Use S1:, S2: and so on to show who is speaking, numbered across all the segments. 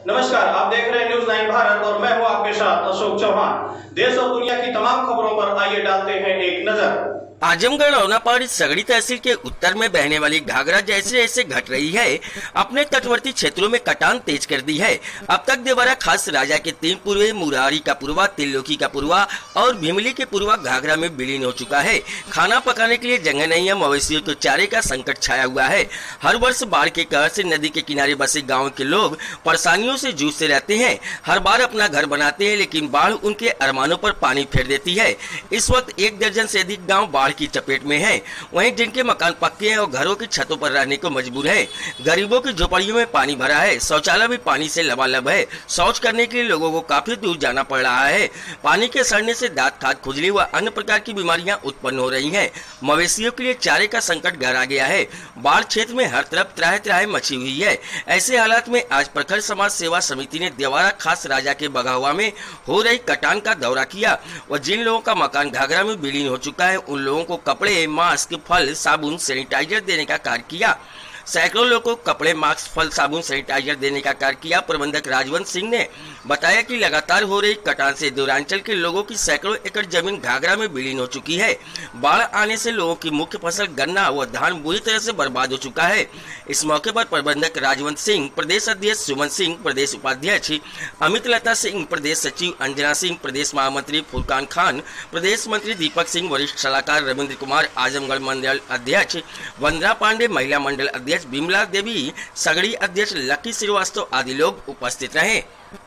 S1: नमस्कार, आप देख रहे हैं न्यूज़ 9 भारत और मैं हूं आपके साथ अशोक चौहान। देश और दुनिया की तमाम खबरों पर आइए डालते हैं एक नजर।
S2: आजमगढ़ औनापाड़ी सगड़ी तहसील के उत्तर में बहने वाली घाघरा जैसे जैसे घट रही है, अपने तटवर्ती क्षेत्रों में कटान तेज कर दी है। अब तक देवरा खास राजा के 3 पुरवे, मुरारी का पुरवा, तिल्लोकी का पुरवा और भीमली के पुरवा घाघरा में विलीन हो चुका है। खाना पकाने के लिए जगह नहीं है, मवेशियों को चारे का संकट छाया हुआ है। हर वर्ष बाढ़ के कहर से नदी के किनारे बसे गाँव के लोग परेशानियों से जूझते रहते हैं। हर बार अपना घर बनाते हैं, लेकिन बाढ़ उनके अरमानों पर पानी फेर देती है। इस वक्त 1 दर्जन से अधिक गाँव बाढ़ की चपेट में हैं। वहीं जिनके मकान पक्के हैं और घरों की छतों पर रहने को मजबूर है। गरीबों की झोपड़ियों में पानी भरा है, शौचालय भी पानी से लबालब है। शौच करने के लिए लोगों को काफी दूर जाना पड़ रहा है। पानी के सड़ने से दांत खाद, खुजली व अन्य प्रकार की बीमारियां उत्पन्न हो रही हैं। मवेशियों के लिए चारे का संकट गहरा गया है। बाढ़ क्षेत्र में हर तरफ त्राह त्राह मची हुई है। ऐसे हालात में आज प्रखर समाज सेवा समिति ने देवारा खास राजा के बगाहुआ में हो रही कटान का दौरा किया और जिन लोगों का मकान घाघरा में विलीन हो चुका है उन लोगों को कपड़े, मास्क, फल, साबुन, सैनिटाइजर देने का कार्य किया। सैकड़ों लोगों को कपड़े, मास्क, फल, साबुन, सैनिटाइजर देने का कार्य किया। प्रबंधक राजवंत सिंह ने बताया कि लगातार हो रही कटान से दूरांचल के लोगों की सैकड़ों एकड़ जमीन घाघरा में विलीन हो चुकी है। बाढ़ आने से लोगों की मुख्य फसल गन्ना व धान बुरी तरह से बर्बाद हो चुका है। इस मौके पर प्रबंधक राजवंत सिंह, प्रदेश अध्यक्ष सुमन सिंह, प्रदेश उपाध्यक्ष अमित लता सिंह, प्रदेश सचिव अंजना सिंह, प्रदेश महामंत्री फुरकान खान, प्रदेश मंत्री दीपक सिंह, वरिष्ठ सलाहकार रविंद्र कुमार, आजमगढ़ मंडल अध्यक्ष वंदना पांडे, महिला मंडल अध्यक्ष बिमला देवी, सगड़ी अध्यक्ष लकी श्रीवास्तव आदि लोग उपस्थित रहे।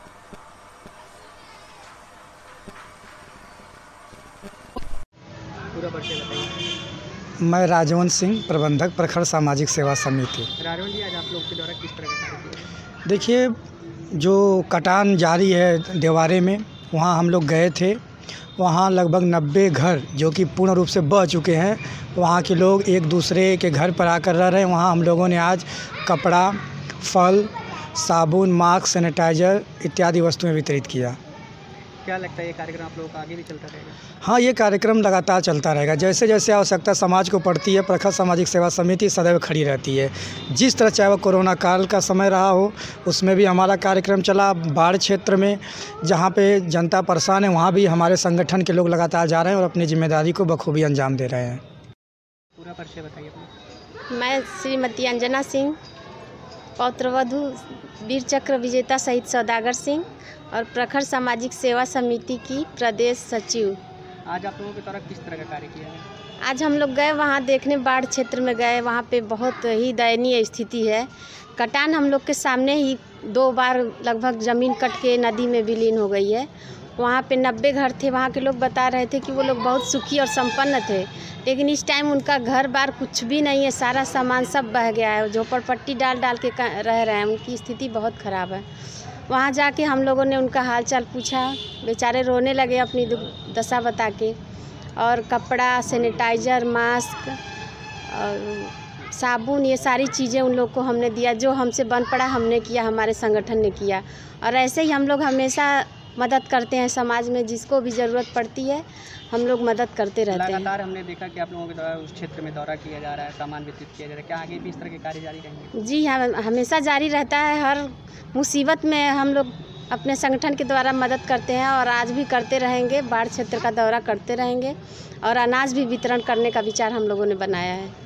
S3: मैं राजवंत सिंह, प्रबंधक प्रखर सामाजिक सेवा समिति।
S4: राजवंत जी, आज आप लोग के द्वारा किस तरह का कार्य किया?
S3: देखिए, जो कटान जारी है देवारे में, वहाँ हम लोग गए थे। वहाँ लगभग 90 घर जो कि पूर्ण रूप से बह चुके हैं, वहाँ के लोग एक दूसरे के घर पर आकर रह रहे हैं। वहाँ हम लोगों ने आज कपड़ा, फल, साबुन, मास्क, सैनिटाइजर इत्यादि वस्तुएं वितरित किया।
S4: क्या लगता है ये कार्यक्रम आप लोगों का आगे भी चलता रहेगा?
S3: हाँ, ये कार्यक्रम लगातार चलता रहेगा। जैसे जैसे आवश्यकता समाज को पड़ती है, प्रखर सामाजिक सेवा समिति सदैव खड़ी रहती है। जिस तरह चाहे वो कोरोना काल का समय रहा हो, उसमें भी हमारा कार्यक्रम चला। बाढ़ क्षेत्र में जहाँ पे जनता परेशान है, वहाँ भी हमारे संगठन के लोग लगातार जा रहे हैं और अपनी जिम्मेदारी को बखूबी अंजाम दे रहे हैं।
S4: पूरा परिचय बताइए अपना।
S5: मैं श्रीमती अंजना सिंह, पौत्रवधू वीर चक्र विजेता शहीद सौदागर सिंह और प्रखर सामाजिक सेवा समिति की प्रदेश सचिव।
S4: आज आप लोगों के द्वारा किस तरह का कार्य किया है?
S5: आज हम लोग गए वहाँ देखने, बाढ़ क्षेत्र में गए। वहाँ पे बहुत ही दयनीय स्थिति है। कटान हम लोग के सामने ही 2 बार लगभग ज़मीन कट के नदी में विलीन हो गई है। वहाँ पे 90 घर थे। वहाँ के लोग बता रहे थे कि वो लोग बहुत सुखी और संपन्न थे, लेकिन इस टाइम उनका घर बार कुछ भी नहीं है। सारा सामान सब बह गया है। झोपड़पट्टी डाल डाल के रह रहे हैं। उनकी स्थिति बहुत ख़राब है। वहाँ जाके हम लोगों ने उनका हालचाल पूछा। बेचारे रोने लगे अपनी दशा बता के। और कपड़ा, सैनिटाइजर, मास्क और साबुन, ये सारी चीज़ें उन लोग को हमने दिया। जो हमसे बन पड़ा हमने किया, हमारे संगठन ने किया। और ऐसे ही हम लोग हमेशा मदद करते हैं। समाज में जिसको भी ज़रूरत पड़ती है हम लोग मदद करते रहते हैं।
S4: लगातार हमने देखा कि आप लोगों के द्वारा उस क्षेत्र में दौरा किया जा रहा है, सामान वितरित किया जा रहा है। क्या आगे भी इस तरह के कार्य जारी रहेंगे?
S5: जी हाँ, हमेशा जारी रहता है। हर मुसीबत में हम लोग अपने संगठन के द्वारा मदद करते हैं और आज भी करते रहेंगे। बाढ़ क्षेत्र का दौरा करते रहेंगे और अनाज भी वितरण करने का विचार हम लोगों ने बनाया है।